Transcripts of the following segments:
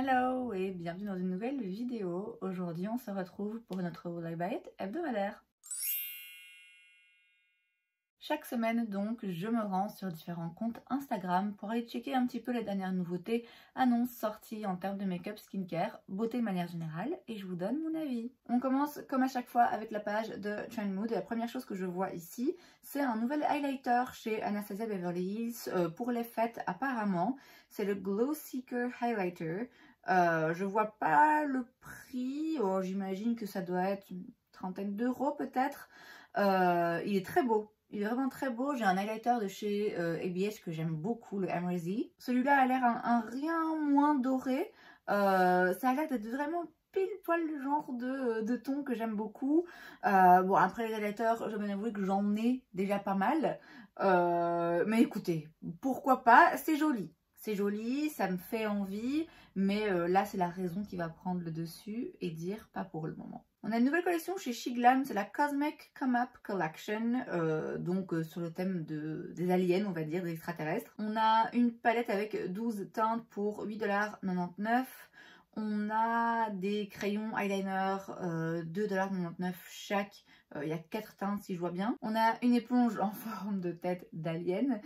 Hello et bienvenue dans une nouvelle vidéo. Aujourd'hui on se retrouve pour notre Will I Buy It hebdomadaire. Chaque semaine donc je me rends sur différents comptes Instagram pour aller checker un petit peu les dernières nouveautés, annonces, sorties en termes de make-up, skincare, beauté de manière générale et je vous donne mon avis. On commence comme à chaque fois avec la page de Trend Mood et la première chose que je vois ici c'est un nouvel highlighter chez Anastasia Beverly Hills pour les fêtes apparemment. C'est le Glow Seeker Highlighter. Je vois pas le prix, oh, j'imagine que ça doit être une trentaine d'euros peut-être. Il est très beau. Il est vraiment très beau. J'ai un highlighter de chez ABH que j'aime beaucoup, le Emersy. Celui-là a l'air un rien moins doré. Ça a l'air d'être vraiment pile poil le genre de ton que j'aime beaucoup. Bon, après les highlighters, je dois bien avouer que j'en ai déjà pas mal. Mais écoutez, pourquoi pas, c'est joli. C'est joli, ça me fait envie, mais là c'est la raison qui va prendre le dessus et dire pas pour le moment. On a une nouvelle collection chez Shiglam, c'est la Cosmic Come Up Collection, sur le thème des aliens, on va dire, des extraterrestres. On a une palette avec 12 teintes pour 8,99 $. On a des crayons eyeliner 2,99 $ chaque. Il y a 4 teintes si je vois bien. On a une éponge en forme de tête d'alien.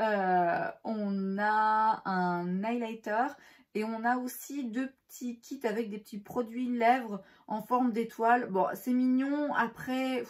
On a un highlighter. Et on a aussi deux petits kits avec des petits produits lèvres en forme d'étoile. Bon, c'est mignon. Après,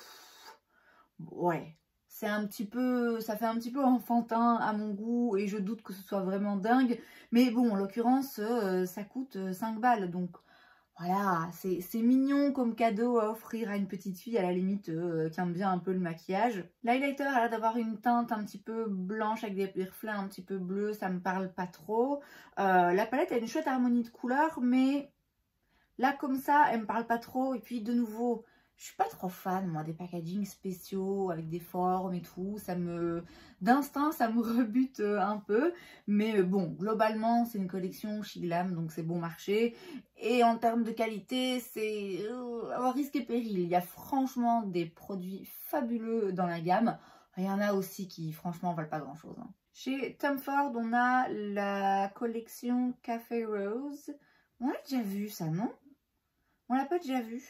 ouais, c'est un petit peu, ça fait un petit peu enfantin à mon goût et je doute que ce soit vraiment dingue. Mais bon, en l'occurrence, ça coûte 5 balles. Donc voilà, c'est mignon comme cadeau à offrir à une petite fille à la limite qui aime bien un peu le maquillage. L'highlighter a l'air d'avoir une teinte un petit peu blanche avec des reflets un petit peu bleus, ça me parle pas trop. La palette a une chouette harmonie de couleurs, mais là comme ça, elle me parle pas trop. Et puis de nouveau, je suis pas trop fan moi des packagings spéciaux avec des formes et tout. D'instinct, ça me rebute un peu. Mais bon, globalement, c'est une collection Shiglam, donc c'est bon marché. Et en termes de qualité, c'est à risque et péril. Il y a franchement des produits fabuleux dans la gamme. Il y en a aussi qui franchement valent pas grand chose. Chez Tom Ford, on a la collection Café Rose. On l'a déjà vu ça, non? On l'a pas déjà vu.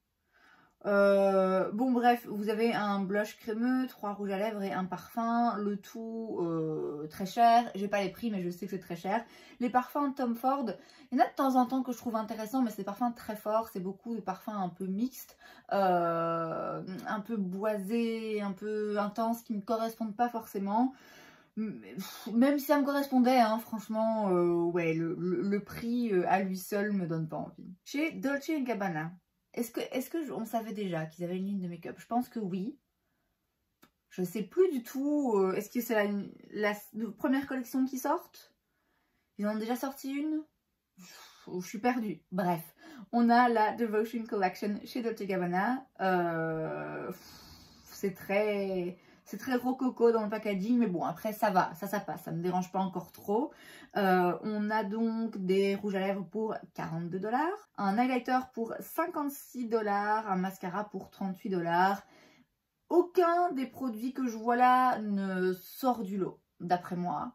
Bon bref, vous avez un blush crémeux, 3 rouges à lèvres et un parfum, le tout très cher. J'ai pas les prix mais je sais que c'est très cher. Les parfums Tom Ford, il y en a de temps en temps que je trouve intéressants mais c'est des parfums très forts, c'est beaucoup de parfums un peu mixtes, un peu boisés, un peu intenses qui ne me correspondent pas forcément. Même si ça me correspondait, hein, franchement, ouais, le prix à lui seul me donne pas envie. Chez Dolce & Gabbana, on savait déjà qu'ils avaient une ligne de make-up? Je pense que oui. Je sais plus du tout. Est-ce que c'est la première collection qui sortent? Ils en ont déjà sorti une? Je suis perdue. Bref, on a la Devotion Collection chez Dolce & Gabbana. C'est très rococo dans le packaging, mais bon, après ça va, ça passe, ça me dérange pas encore trop. On a donc des rouges à lèvres pour 42 $, un highlighter pour 56 $, un mascara pour 38 $. Aucun des produits que je vois là ne sort du lot, d'après moi.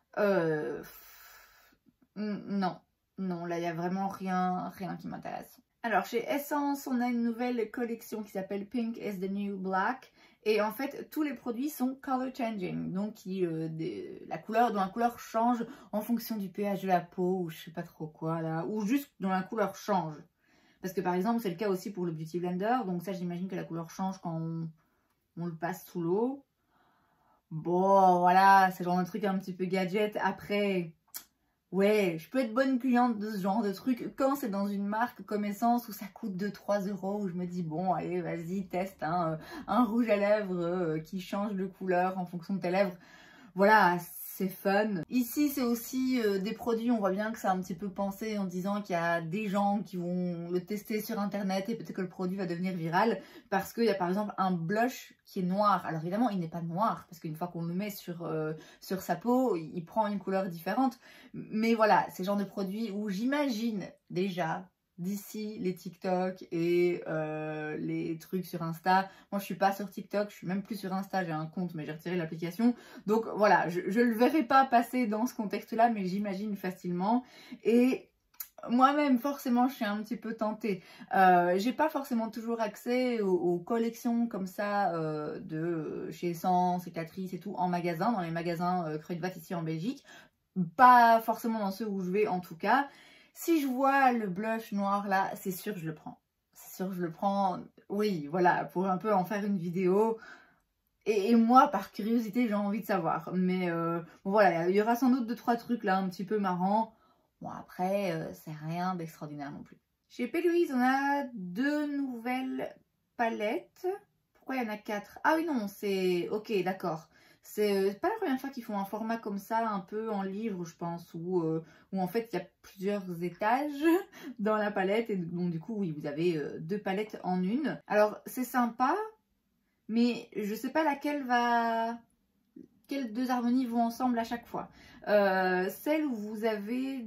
Non, là il n'y a vraiment rien qui m'intéresse. Alors chez Essence, on a une nouvelle collection qui s'appelle Pink is the New Black. Et en fait, tous les produits sont color changing, donc la couleur change en fonction du pH de la peau, ou je sais pas trop quoi là, ou juste dont la couleur change. Parce que par exemple, c'est le cas aussi pour le Beauty Blender, donc ça j'imagine que la couleur change quand on le passe sous l'eau. Bon, voilà, c'est genre un truc un petit peu gadget. Après, ouais, je peux être bonne cliente de ce genre de truc quand c'est dans une marque comme Essence où ça coûte 2-3 €, où je me dis bon allez vas-y teste hein, un rouge à lèvres qui change de couleur en fonction de tes lèvres. Voilà, c'est fun. Ici c'est aussi des produits, on voit bien que c'est un petit peu pensé en disant qu'il y a des gens qui vont le tester sur internet et peut-être que le produit va devenir viral parce qu'il y a par exemple un blush qui est noir. Alors évidemment il n'est pas noir parce qu'une fois qu'on le met sur sa peau, il prend une couleur différente. Mais voilà, c'est le genre de produit où j'imagine déjà d'ici les TikTok et les trucs sur Insta. Moi je suis pas sur TikTok, je suis même plus sur Insta, j'ai un compte mais j'ai retiré l'application. Donc voilà, je le verrai pas passer dans ce contexte là mais j'imagine facilement. Et moi-même, forcément, je suis un petit peu tentée. J'ai pas forcément toujours accès aux collections comme ça de chez Essence, Cicatrice et tout en magasin, dans les magasins Kruidvat ici en Belgique. Pas forcément dans ceux où je vais en tout cas. Si je vois le blush noir là, c'est sûr que je le prends. C'est sûr que je le prends, oui, voilà, pour un peu en faire une vidéo. Et moi, par curiosité, j'ai envie de savoir. Mais bon, voilà, il y aura sans doute 2-3 trucs là un petit peu marrants. Bon, après, c'est rien d'extraordinaire non plus. Chez P. Louise, on a 2 nouvelles palettes. Pourquoi il y en a 4? Ah oui, non, c'est... Ok, d'accord. C'est pas la première fois qu'ils font un format comme ça, un peu en livre, je pense, où en fait, il y a plusieurs étages dans la palette. Et donc, du coup, oui, vous avez 2 palettes en une. Alors, c'est sympa. Mais je sais pas quelles 2 harmonies vont ensemble à chaque fois. Celle où vous avez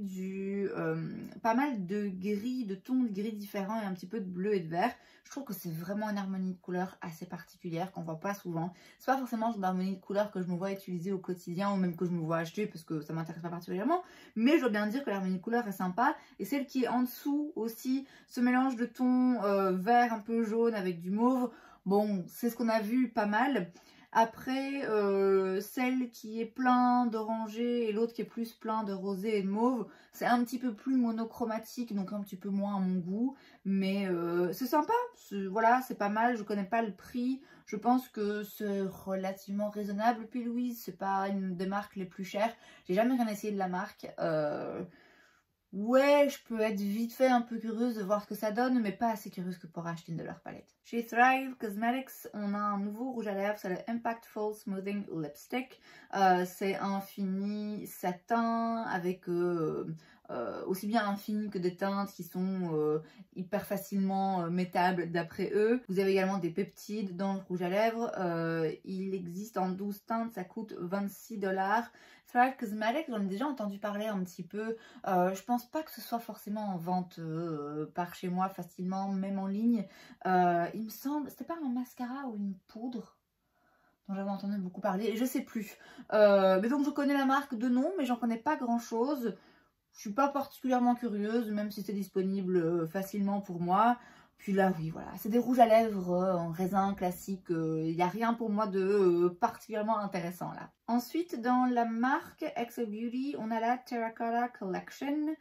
pas mal de gris, de tons de gris différents et un petit peu de bleu et de vert. Je trouve que c'est vraiment une harmonie de couleurs assez particulière qu'on voit pas souvent. C'est pas forcément une harmonie de couleurs que je me vois utiliser au quotidien ou même que je me vois acheter parce que ça m'intéresse pas particulièrement. Mais je dois bien dire que l'harmonie de couleurs est sympa. Et celle qui est en dessous aussi, ce mélange de tons vert un peu jaune avec du mauve. Bon, c'est ce qu'on a vu pas mal. Après, celle qui est plein d'orangé et l'autre qui est plus plein de rosé et de mauve, c'est un petit peu plus monochromatique, donc un petit peu moins à mon goût. Mais c'est sympa, voilà, c'est pas mal. Je connais pas le prix. Je pense que c'est relativement raisonnable. Puis Louise, c'est pas une des marques les plus chères. J'ai jamais rien essayé de la marque. Ouais, je peux être vite fait un peu curieuse de voir ce que ça donne, mais pas assez curieuse que pour acheter une de leurs palettes. Chez Thrive Cosmetics, on a un nouveau rouge à lèvres, c'est le Impactful Smoothing Lipstick. C'est un fini satin avec aussi bien un fini que des teintes qui sont hyper facilement mettables d'après eux. Vous avez également des peptides dans le rouge à lèvres. Il existe en 12 teintes, ça coûte 26 $. Thrive Cosmetics, j'en ai déjà entendu parler un petit peu. Je pense pas que ce soit forcément en vente par chez moi facilement, même en ligne. Il me semble, c'était pas un mascara ou une poudre dont j'avais entendu beaucoup parler, je sais plus. Mais donc je connais la marque de nom, mais j'en connais pas grand chose. Je suis pas particulièrement curieuse, même si c'est disponible facilement pour moi. Puis là, oui, voilà, c'est des rouges à lèvres en raisin classique. Il n'y a rien pour moi de particulièrement intéressant là. Ensuite, dans la marque XO Beauty, on a la Terracotta Collection.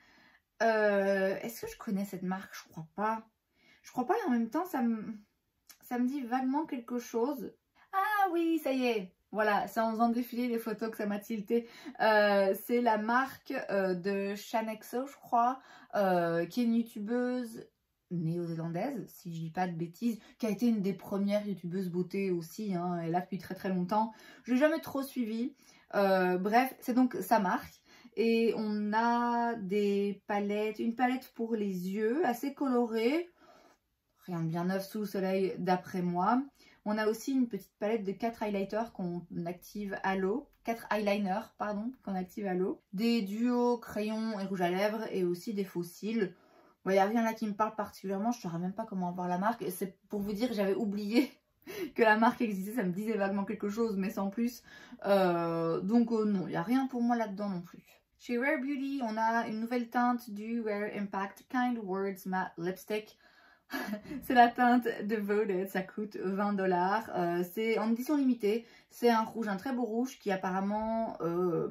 Est-ce que je connais cette marque? Je crois pas. Je crois pas et en même temps, ça me dit vaguement quelque chose. Ah oui, ça y est. Voilà, c'est en faisant défiler les photos que ça m'a tilté. C'est la marque de Shanexo, je crois, qui est une youtubeuse néo-zélandaise, si je dis pas de bêtises, qui a été une des premières youtubeuses beauté aussi, hein, elle est là depuis très très longtemps. Je l'ai jamais trop suivie. Bref, c'est donc sa marque. Et on a des palettes, une palette pour les yeux, assez colorée. Rien de bien neuf sous le soleil d'après moi. On a aussi une petite palette de 4 highlighters qu'on active à l'eau. 4 eyeliners, pardon, qu'on active à l'eau. Des duos crayons et rouge à lèvres et aussi des faux cils. Il n'y a rien là qui me parle particulièrement, je ne saurais même pas comment avoir la marque. C'est pour vous dire, j'avais oublié que la marque existait, ça me disait vaguement quelque chose, mais sans plus. Donc non, il n'y a rien pour moi là-dedans non plus. Chez Rare Beauty, on a une nouvelle teinte du Rare Impact Kind Words Matte Lipstick. C'est la teinte Devoted, ça coûte 20 $. C'est en édition limitée. C'est un rouge, un très beau rouge qui apparemment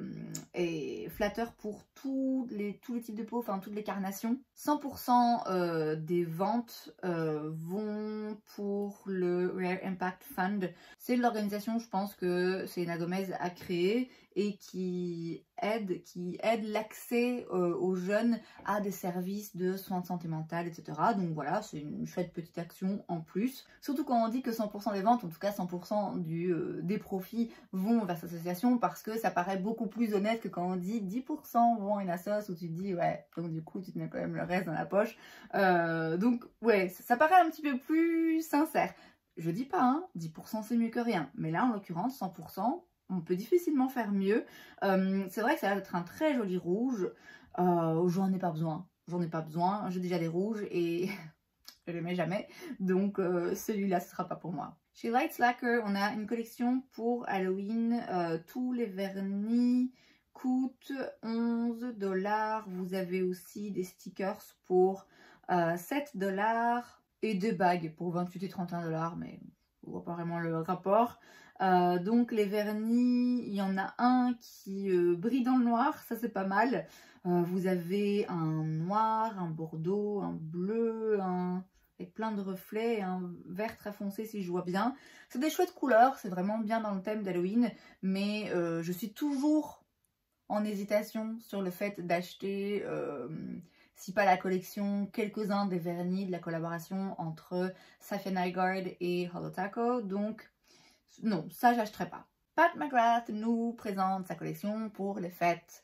est flatteur pour tous les types de peau, enfin toutes les carnations. 100% des ventes vont pour le Rare Impact Fund. C'est l'organisation, je pense, que Selena Gomez a créée et qui aide l'accès aux jeunes à des services de soins de santé mentale, etc. Donc voilà, c'est une chouette petite action en plus. Surtout quand on dit que 100% des ventes, en tout cas 100% des profits vont vers cette association, parce que ça paraît beaucoup plus honnête que quand on dit 10% vont à une assoce, où tu te dis ouais, donc du coup tu te mets quand même le reste dans la poche. Donc ouais, ça paraît un petit peu plus sincère. Je dis pas, hein, 10% c'est mieux que rien, mais là en l'occurrence 100%, on peut difficilement faire mieux. C'est vrai que ça va être un très joli rouge. J'en ai pas besoin. J'en ai pas besoin. J'ai déjà des rouges et je les mets jamais. Donc celui-là, ce sera pas pour moi. Chez Light Slacker, on a une collection pour Halloween. Tous les vernis coûte 11 $. Vous avez aussi des stickers pour 7 $ et des bagues pour 28 et 31 $, mais on voit pas vraiment le rapport. Donc les vernis, il y en a un qui brille dans le noir, ça c'est pas mal. Vous avez un noir, un bordeaux, un bleu, avec plein de reflets et un vert très foncé si je vois bien. C'est des chouettes couleurs, c'est vraiment bien dans le thème d'Halloween, mais je suis toujours en hésitation sur le fait d'acheter, si pas la collection, quelques-uns des vernis de la collaboration entre Safiya Nygaard et Holo Taco. Donc non, ça j'achèterai pas. Pat McGrath nous présente sa collection pour les fêtes.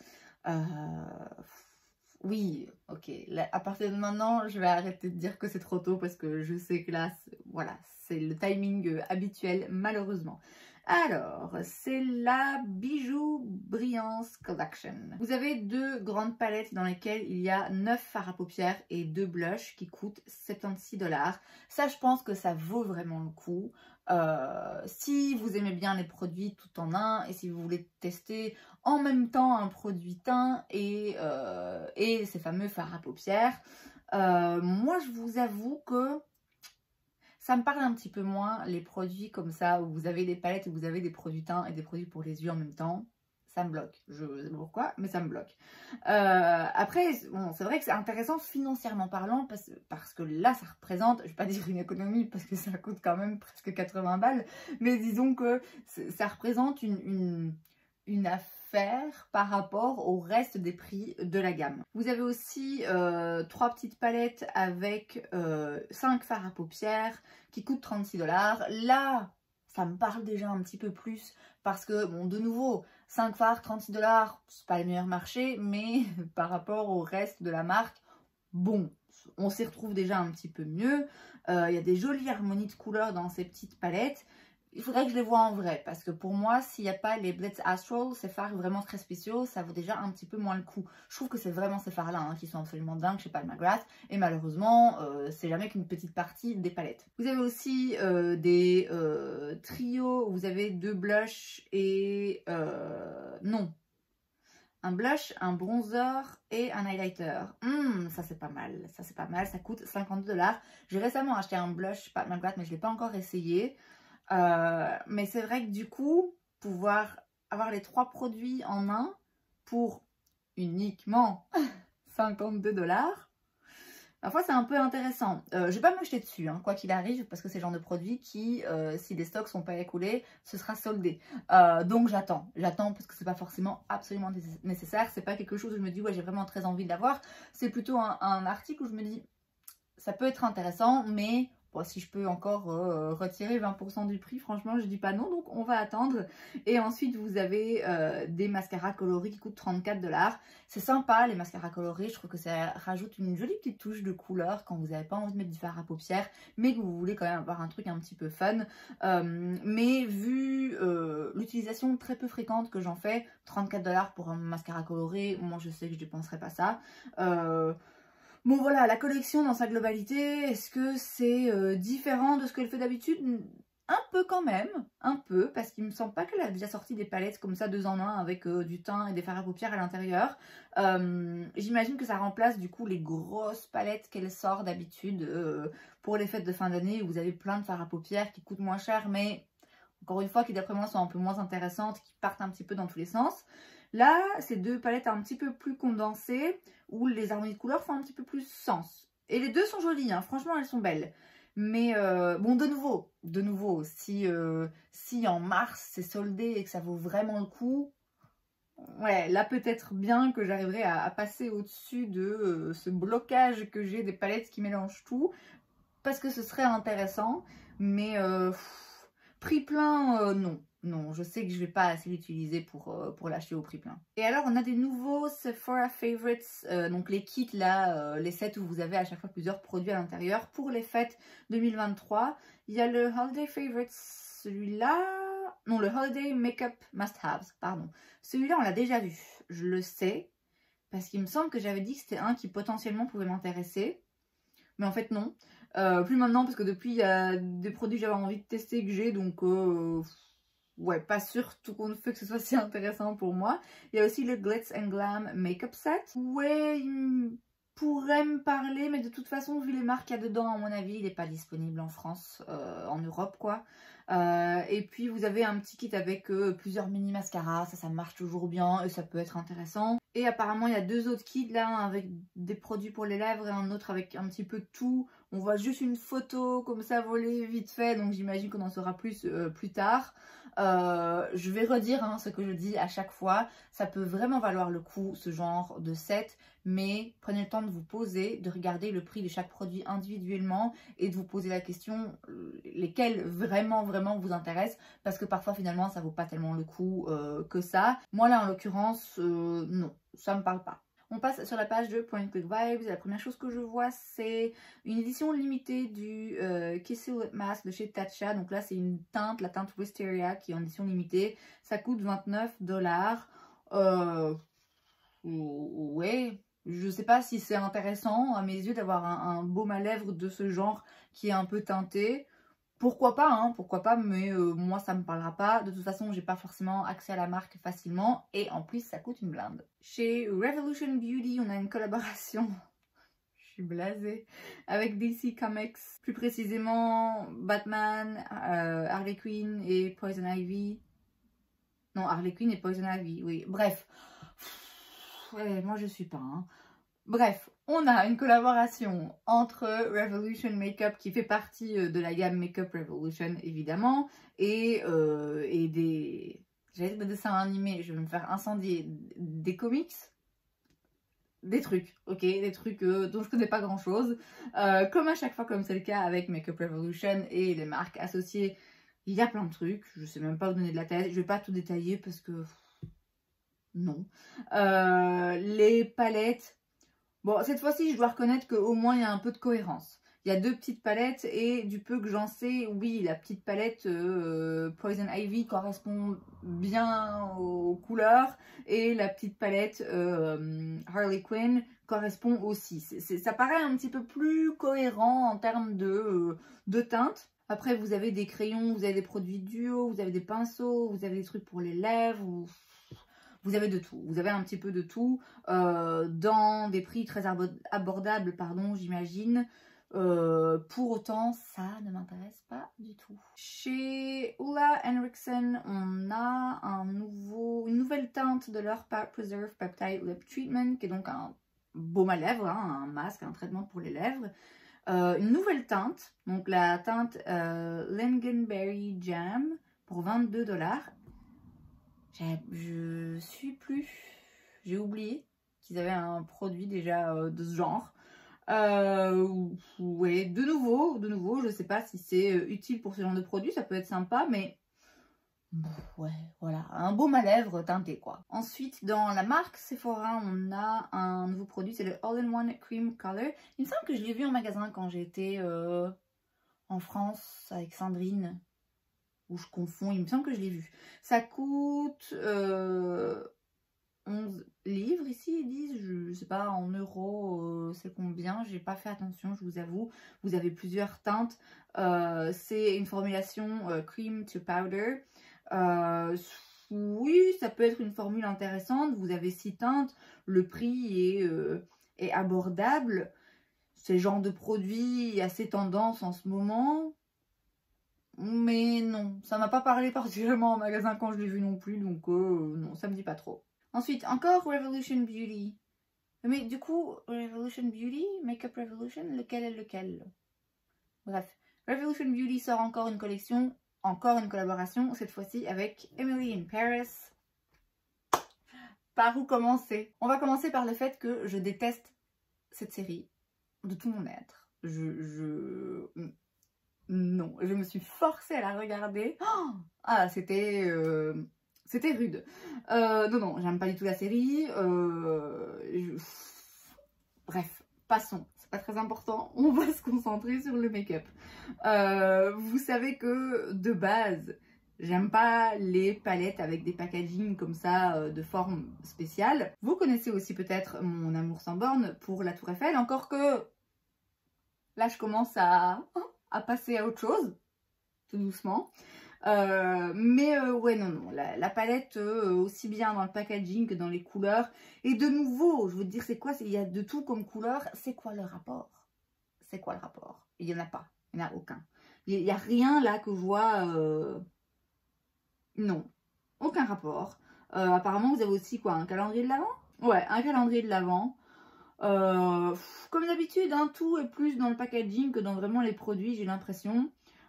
Oui, ok, là, à partir de maintenant, je vais arrêter de dire que c'est trop tôt parce que je sais que là, voilà, c'est le timing habituel, malheureusement. Alors, c'est la Bijou Brillance Collection. Vous avez deux grandes palettes dans lesquelles il y a 9 fards à paupières et 2 blushs qui coûtent 76 $. Ça, je pense que ça vaut vraiment le coup. Si vous aimez bien les produits tout en un et si vous voulez tester en même temps un produit teint et ces fameux fards à paupières, moi, je vous avoue que ça me parle un petit peu moins, les produits comme ça, où vous avez des palettes, où vous avez des produits teints et des produits pour les yeux en même temps. Ça me bloque. Je ne sais pas pourquoi, mais ça me bloque. Après, bon, c'est vrai que c'est intéressant financièrement parlant, parce que là, ça représente, je ne vais pas dire une économie, parce que ça coûte quand même presque 80 balles, mais disons que ça représente une affaire par rapport au reste des prix de la gamme. Vous avez aussi 3 petites palettes avec 5 fards à paupières qui coûtent 36 $. Là, ça me parle déjà un petit peu plus parce que, bon, de nouveau, 5 fards, 36 $, c'est pas le meilleur marché, mais par rapport au reste de la marque, bon, on s'y retrouve déjà un petit peu mieux. Il y a des jolies harmonies de couleurs dans ces petites palettes. Il faudrait que je les vois en vrai, parce que pour moi, s'il n'y a pas les Blitz Astral, ces fards vraiment très spéciaux, ça vaut déjà un petit peu moins le coup. Je trouve que c'est vraiment ces fards-là hein, qui sont absolument dingues chez Pat McGrath, et malheureusement, c'est jamais qu'une petite partie des palettes. Vous avez aussi des trios, vous avez 2 blushs et... non. Un blush, un bronzer et un highlighter. Ça c'est pas mal, ça c'est pas mal, ça coûte 52 $. J'ai récemment acheté un blush Pat McGrath, mais je ne l'ai pas encore essayé. Mais c'est vrai que du coup, pouvoir avoir les 3 produits en un pour uniquement 52 $, parfois c'est un peu intéressant. Je vais pas me jeter dessus, hein, quoi qu'il arrive, parce que c'est le genre de produit qui, si les stocks sont pas écoulés, ce sera soldé. Donc j'attends parce que c'est pas forcément absolument nécessaire. C'est pas quelque chose où je me dis ouais j'ai vraiment très envie de l'avoir. C'est plutôt un article où je me dis ça peut être intéressant, mais bon, si je peux encore retirer 20% du prix, franchement, je dis pas non, donc on va attendre. Et ensuite, vous avez des mascaras colorés qui coûtent 34 $. C'est sympa, les mascaras colorés, je trouve que ça rajoute une jolie petite touche de couleur quand vous n'avez pas envie de mettre du fard à paupières, mais que vous voulez quand même avoir un truc un petit peu fun. Mais vu l'utilisation très peu fréquente que j'en fais, 34 $ pour un mascara coloré, moi je sais que je dépenserai pas ça. Bon voilà, la collection dans sa globalité, est-ce que c'est différent de ce qu'elle fait d'habitude? Un peu quand même, un peu, parce qu'il me semble pas qu'elle a déjà sorti des palettes comme ça 2 en 1 avec du teint et des fards à paupières à l'intérieur. J'imagine que ça remplace du coup les grosses palettes qu'elle sort d'habitude pour les fêtes de fin d'année où vous avez plein de fards à paupières qui coûtent moins cher, mais encore une fois qui d'après moi sont un peu moins intéressantes, qui partent un petit peu dans tous les sens. Là, c'est 2 palettes un petit peu plus condensées, où les harmonies de couleurs font un petit peu plus sens. Et les deux sont jolies, hein, franchement elles sont belles. Mais bon, de nouveau, si en mars c'est soldé et que ça vaut vraiment le coup, ouais, là peut-être bien que j'arriverai à passer au-dessus de ce blocage que j'ai des palettes qui mélangent tout, parce que ce serait intéressant, mais prix plein, non. Non, je sais que je vais pas assez l'utiliser pour l'acheter au prix plein. Et alors, on a des nouveaux Sephora Favorites, donc les kits là, les sets où vous avez à chaque fois plusieurs produits à l'intérieur pour les fêtes 2023. Il y a le Holiday Favorites, celui-là... Non, le Holiday Makeup Must-Haves, pardon. Celui-là, on l'a déjà vu, je le sais, parce qu'il me semble que j'avais dit que c'était un qui potentiellement pouvait m'intéresser. Mais en fait, non. Plus maintenant, parce que depuis, il y a des produits que j'avais envie de tester que j'ai, donc... ouais, pas sûr tout compte fait que ce soit si intéressant pour moi. Il y a aussi le Glitz and Glam Makeup Set. Ouais, il pourrait me parler, mais de toute façon, vu les marques qu'il y a dedans, à mon avis, il n'est pas disponible en France, en Europe, quoi. Et puis, vous avez un petit kit avec plusieurs mini mascaras. Ça marche toujours bien et ça peut être intéressant. Et apparemment, il y a 2 autres kits, là, un avec des produits pour les lèvres et un autre avec un petit peu de tout. On voit juste une photo comme ça volée vite fait, donc j'imagine qu'on en saura plus plus tard. Je vais redire ce que je dis à chaque fois, ça peut vraiment valoir le coup ce genre de set, mais prenez le temps de vous poser, de regarder le prix de chaque produit individuellement et de vous poser la question lesquels vraiment vous intéressent, parce que parfois finalement ça vaut pas tellement le coup que ça. Moi là en l'occurrence non, ça me parle pas. On passe sur la page de Point Click Vibes. La première chose que je vois, c'est une édition limitée du Kissy Lip Mask de chez Tatcha. Donc là, c'est une teinte, la teinte Wisteria, qui est en édition limitée. Ça coûte 29 $. Ouais, je sais pas si c'est intéressant à mes yeux d'avoir un baume à lèvres de ce genre qui est un peu teinté. Pourquoi pas, mais moi ça me parlera pas. De toute façon, j'ai pas forcément accès à la marque facilement et en plus ça coûte une blinde. Chez Revolution Beauty, on a une collaboration, je suis blasée, avec DC Comics, plus précisément Batman, Harley Quinn et Poison Ivy. Non, Harley Quinn et Poison Ivy, oui. Bref, ouais, moi je suis pas, Bref, on a une collaboration entre Revolution Makeup, qui fait partie de la gamme Makeup Revolution évidemment, et des... J'allais dire des dessins animés, je vais me faire incendier, des comics, des trucs, ok, des trucs dont je connais pas grand chose. Comme à chaque fois, comme c'est le cas avec Makeup Revolution et les marques associées, il y a plein de trucs, je sais même pas où donner de la tête, je vais pas tout détailler parce que... non. Les palettes... Bon, cette fois-ci, je dois reconnaître qu'au moins, il y a un peu de cohérence. Il y a 2 petites palettes et du peu que j'en sais, oui, la petite palette Poison Ivy correspond bien aux couleurs et la petite palette Harley Quinn correspond aussi. Ça paraît un petit peu plus cohérent en termes de teinte. Après, vous avez des crayons, vous avez des produits duo, vous avez des pinceaux, vous avez des trucs pour les lèvres, vous avez de tout, vous avez un petit peu de tout, dans des prix très abordables, pardon, j'imagine. Pour autant, ça ne m'intéresse pas du tout. Chez Ulla Henriksen, on a une nouvelle teinte de leur Preserve Peptide Lip Treatment, qui est donc un baume à lèvres, un masque, un traitement pour les lèvres. Une nouvelle teinte, donc la teinte Lingonberry Jam, pour 22 $. Je suis plus... J'ai oublié qu'ils avaient un produit déjà de ce genre. Ouais, de nouveau, je sais pas si c'est utile pour ce genre de produit, ça peut être sympa, mais... ouais, voilà, un baume à lèvres teinté, quoi. Ensuite, dans la marque Sephora, on a un nouveau produit, c'est le All-in-One Cream Color. Il me semble que je l'ai vu en magasin quand j'étais en France avec Sandrine. Ou je confonds, il me semble que je l'ai vu. Ça coûte 11 livres ici, ils disent, je sais pas en euros c'est combien, j'ai pas fait attention, je vous avoue. Vous avez plusieurs teintes, c'est une formulation cream to powder. Oui, ça peut être une formule intéressante, vous avez 6 teintes, le prix est abordable. C'est le genre de produit assez tendance en ce moment. Mais non, ça m'a pas parlé particulièrement en magasin quand je l'ai vu non plus, donc non, ça me dit pas trop. Ensuite, encore Revolution Beauty. Mais du coup, Revolution Beauty, Makeup Revolution, lequel est lequel? Bref, Revolution Beauty sort encore une collection, encore une collaboration, cette fois-ci avec Emily in Paris. Par où commencer? On va commencer par le fait que je déteste cette série de tout mon être. Non, je me suis forcée à la regarder. Ah, c'était rude. Non, j'aime pas du tout la série. Bref, passons. C'est pas très important. On va se concentrer sur le make-up. Vous savez que de base, j'aime pas les palettes avec des packaging comme ça de forme spéciale. Vous connaissez aussi peut-être mon amour sans borne pour la Tour Eiffel. Encore que là, je commence à passer à autre chose, tout doucement. Ouais, non, la palette, aussi bien dans le packaging que dans les couleurs. Et de nouveau, je veux te dire, c'est quoi? Il y a de tout comme couleur. C'est quoi le rapport? C'est quoi le rapport? Il n'y en a pas. Il n'y en a aucun. Il n'y a rien là que je vois. Non, aucun rapport. Apparemment, vous avez aussi quoi? Un calendrier de l'Avent? Ouais, un calendrier de l'Avent. Comme d'habitude, hein, tout est plus dans le packaging que dans vraiment les produits, j'ai l'impression.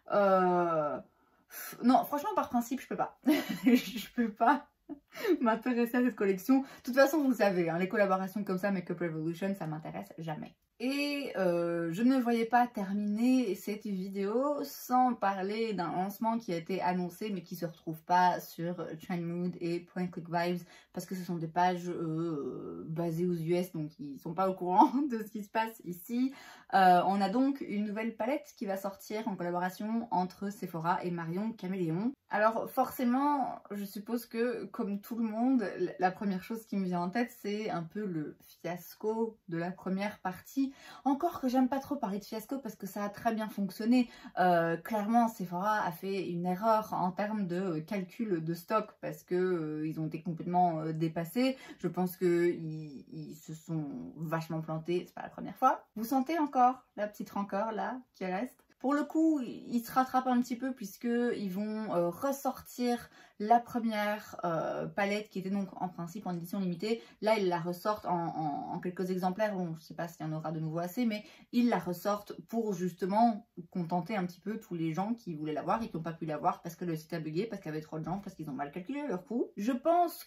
Non, franchement, par principe, je peux pas. Je peux pas m'intéresser à cette collection. De toute façon, vous le savez, hein, les collaborations comme ça, Makeup Revolution, ça m'intéresse jamais. Et je ne voyais pas terminer cette vidéo sans parler d'un lancement qui a été annoncé mais qui ne se retrouve pas sur Trendmood et Point Click Vibes parce que ce sont des pages basées aux US, donc ils ne sont pas au courant de ce qui se passe ici. On a donc une nouvelle palette qui va sortir en collaboration entre Sephora et Marion Caméléon. Alors forcément, je suppose que comme tout le monde, la première chose qui me vient en tête, c'est un peu le fiasco de la première partie. Encore que j'aime pas trop parler de fiasco parce que ça a très bien fonctionné. Clairement, Sephora a fait une erreur en termes de calcul de stock parce que ils ont été complètement dépassés. Je pense qu'ils se sont vachement plantés, c'est pas la première fois. Vous sentez encore la petite rancœur là qui reste? Pour le coup, ils se rattrapent un petit peu puisqu'ils vont ressortir la première palette qui était donc en principe en édition limitée. Là, ils la ressortent en quelques exemplaires. Bon, je ne sais pas s'il y en aura de nouveau assez, mais ils la ressortent pour justement contenter un petit peu tous les gens qui voulaient l'avoir et qui n'ont pas pu l'avoir parce que le site a bugué, parce qu'il y avait trop de gens, parce qu'ils ont mal calculé leur coût. Je pense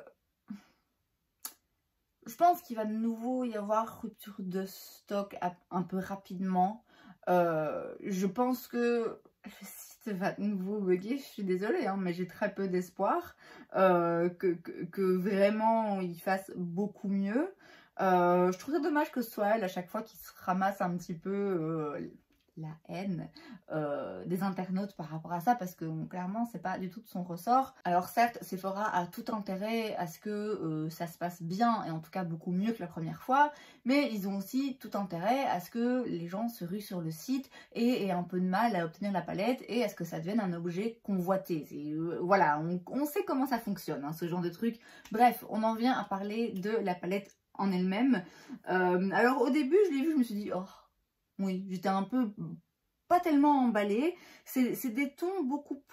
qu'il va de nouveau y avoir rupture de stock un peu rapidement. Je pense que le site va de nouveau bugger, je suis désolée, hein, mais j'ai très peu d'espoir que vraiment il fasse beaucoup mieux. Je trouve ça dommage que ce soit elle à chaque fois qui se ramasse un petit peu la haine des internautes par rapport à ça parce que clairement c'est pas du tout de son ressort. Alors certes, Sephora a tout intérêt à ce que ça se passe bien et en tout cas beaucoup mieux que la première fois, mais ils ont aussi tout intérêt à ce que les gens se ruent sur le site et aient un peu de mal à obtenir la palette et à ce que ça devienne un objet convoité. Voilà, on sait comment ça fonctionne, hein, ce genre de truc. Bref, on en vient à parler de la palette en elle-même. Alors au début je l'ai vue, je me suis dit oh oui, j'étais un peu pas tellement emballée. C'est des tons beaucoup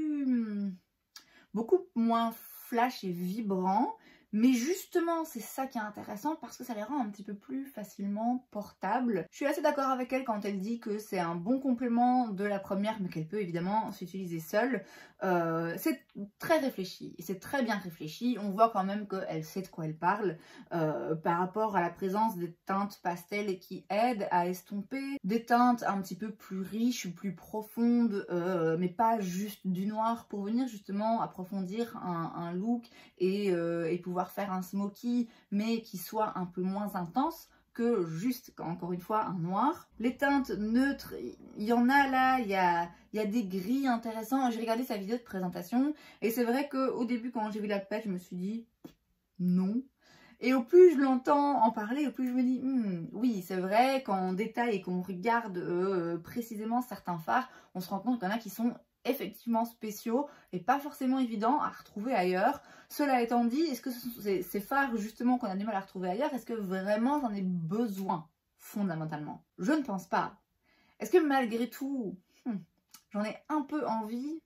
moins flash et vibrants. Mais justement, c'est ça qui est intéressant parce que ça les rend un petit peu plus facilement portables. Je suis assez d'accord avec elle quand elle dit que c'est un bon complément de la première, mais qu'elle peut évidemment s'utiliser seule. C'est très réfléchi, c'est très bien réfléchi. On voit quand même qu'elle sait de quoi elle parle par rapport à la présence des teintes pastel qui aident à estomper. Des teintes un petit peu plus riches, plus profondes, mais pas juste du noir pour venir justement approfondir un look et pouvoir faire un smoky mais qui soit un peu moins intense que juste, encore une fois, un noir. Les teintes neutres, il y en a là, il y a des gris intéressants. J'ai regardé sa vidéo de présentation et c'est vrai qu'au début quand j'ai vu la palette, je me suis dit non. Et au plus je l'entends en parler, au plus je me dis oui, c'est vrai, quand on détaille et qu'on regarde précisément certains fards, on se rend compte qu'il y en a qui sont effectivement spéciaux et pas forcément évidents à retrouver ailleurs. Cela étant dit, est-ce que ces fards justement qu'on a du mal à retrouver ailleurs, est-ce que vraiment j'en ai besoin fondamentalement? Je ne pense pas. Est-ce que malgré tout, j'en ai un peu envie?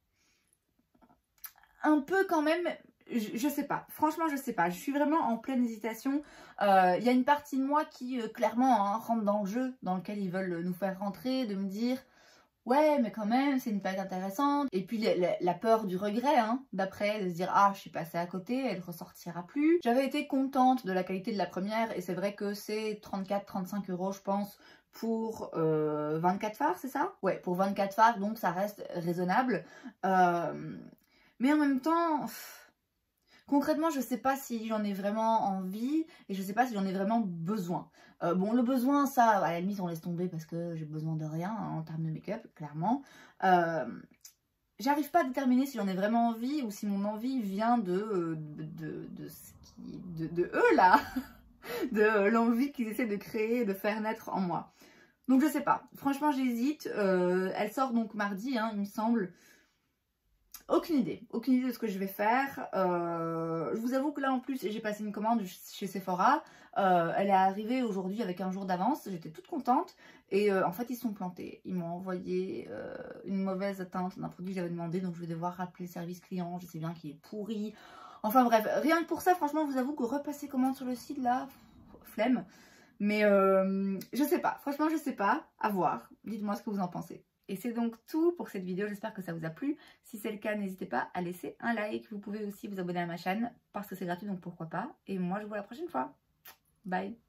Un peu quand même. Je sais pas, franchement je sais pas, je suis vraiment en pleine hésitation. Il y a une partie de moi qui clairement rentre dans le jeu dans lequel ils veulent nous faire rentrer, de me dire ouais mais quand même c'est une palette intéressante. Et puis la peur du regret d'après, de se dire ah je suis passée à côté, elle ressortira plus. J'avais été contente de la qualité de la première et c'est vrai que c'est 34-35 € je pense pour 24 fards, c'est ça? Ouais, pour 24 fards, donc ça reste raisonnable. Mais en même temps, concrètement, je sais pas si j'en ai vraiment envie et je sais pas si j'en ai vraiment besoin. Bon, le besoin, ça, à la limite, on laisse tomber parce que j'ai besoin de rien en termes de make-up, clairement. J'arrive pas à déterminer si j'en ai vraiment envie ou si mon envie vient de eux, là. De l'envie qu'ils essaient de créer et de faire naître en moi. Donc, je sais pas. Franchement, j'hésite. Elle sort donc mardi, il me semble. aucune idée de ce que je vais faire. Je vous avoue que là en plus j'ai passé une commande chez Sephora. Elle est arrivée aujourd'hui avec un jour d'avance. J'étais toute contente et en fait ils se sont plantés. Ils m'ont envoyé une mauvaise atteinte d'un produit que j'avais demandé, donc je vais devoir rappeler le service client. Je sais bien qu'il est pourri. Enfin bref, rien que pour ça, franchement, je vous avoue que repasser commande sur le site là, flemme. Mais je sais pas, franchement je sais pas, à voir. Dites-moi ce que vous en pensez. Et c'est donc tout pour cette vidéo, j'espère que ça vous a plu. Si c'est le cas, n'hésitez pas à laisser un like. Vous pouvez aussi vous abonner à ma chaîne parce que c'est gratuit, donc pourquoi pas. Et moi, je vous vois la prochaine fois. Bye!